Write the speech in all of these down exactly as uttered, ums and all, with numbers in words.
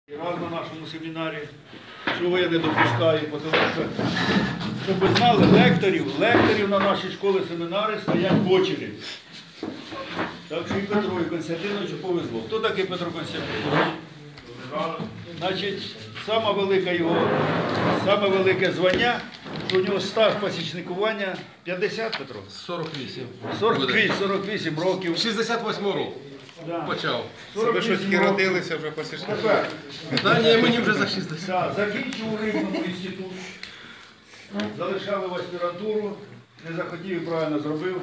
Раз на нашому семінарі, чого я не допускаю, тому що, щоб ви знали, лекторів, лекторів на нашій школі семінари стоять в очері. Так що і Петру, і Константиновичу повезло. Хто такий Петро Константинович? Значить, саме велике його, саме велике звання, що у нього стаж пасічникування п'ятдесят, Петро? сорок вісім. сорок вісім, сорок вісім років. шістдесят восьмого року Да. почав. Ви що тільки родилися, вже посічники? Тепер. Та ні, мені вже за шістдесят. Так, закінчив у Рівному інститут, залишали в аспірантуру, не захотів і правильно зробив.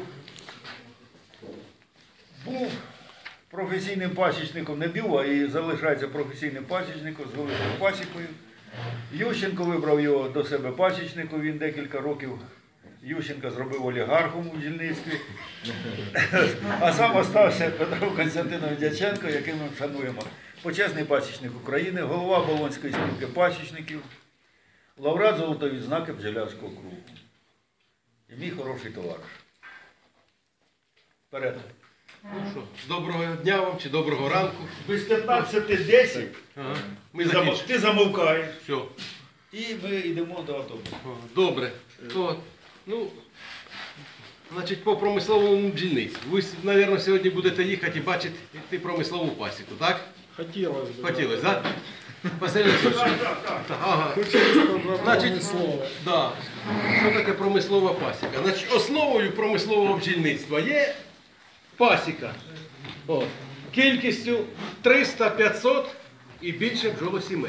Був професійним пасічником, не був, а і залишається професійним пасічником з великою пасікою. Ющенко вибрав його до себе пасічником, він декілька років Ющенка зробив олігархом у дільництві. А сам остався Петро Константинович Дяченко, яким ми шануємо. Почесний пасічник України, голова Болонської спілки пасічників, лауреат золотої відзнаки Бджолярського кругу. І мій хороший товариш. Вперед. Ну що, доброго дня вам чи доброго ранку. Без п'ятнадцяти десять Ага. Ми ти, закінчимо. зам- ти замовкаєш. Все. І ми йдемо до автобусу. О, добре. То, ну, значить, по промисловому бджільництву. Ви, мабуть, сьогодні будете їхати і бачити йти промислову пасіку, так? Хотілося б. Хотілося, так? Василь Олексійович. Так, так, так. Ага. Значить, да. Що таке промислова пасіка? Значить, основою промислового бджільництва є пасіка. От. Кількістю триста-п'ятсот і більше бджолосімей.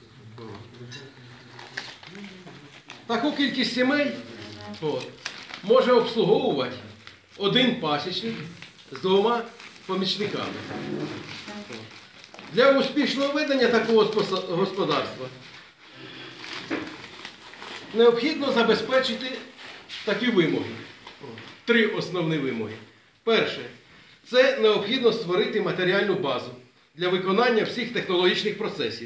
Таку кількість сімей от, може обслуговувати один пасічник з двома помічниками. От. Для успішного ведення такого споса- господарства необхідно забезпечити такі вимоги. От. Три основні вимоги. Перше, це необхідно створити матеріальну базу для виконання всіх технологічних процесів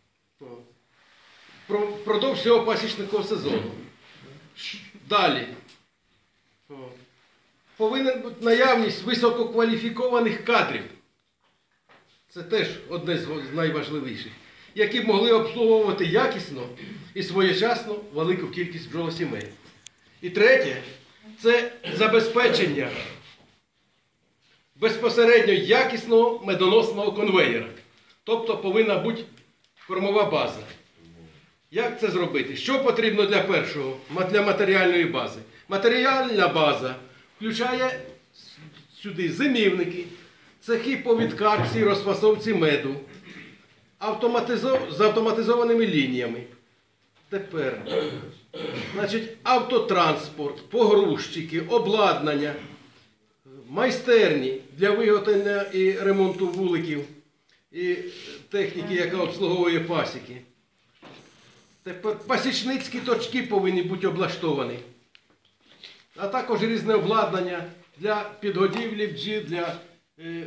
впродовж всього пасічного сезону. Ш- Далі. О. Повинна бути наявність висококваліфікованих кадрів. Це теж одне з з найважливіших, які б могли обслуговувати якісно і своєчасно велику кількість бджолосімей. І третє, це забезпечення безпосередньо якісного медоносного конвеєра. Тобто повинна бути кормова база. Як це зробити? Що потрібно для першого, для матеріальної бази? Матеріальна база включає сюди зимівники, цехи по відкатці і розфасовці меду, автоматизо- з автоматизованими лініями. Тепер, значить, автотранспорт, погрузчики, обладнання, майстерні для виготовлення і ремонту вуликів і техніки, яка обслуговує пасіки. Тепер пасічницькі точки повинні бути облаштовані, а також різне обладнання для підгодівлі бджіл, для е,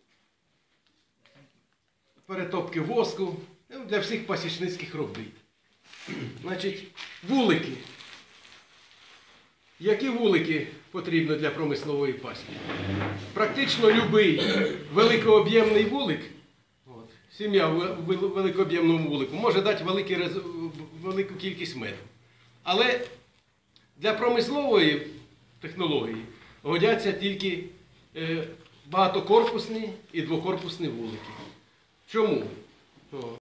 перетопки воску, ну, для всіх пасічницьких робіт. Значить, вулики. Які вулики потрібні для промислової пасіки? Практично будь-який великооб'ємний вулик, от, сім'я в вел- великооб'ємному вулику, може дати великий рез- велику кількість меду. Але для промислової технології годяться тільки е, багатокорпусні і двокорпусні вулики. Чому? О.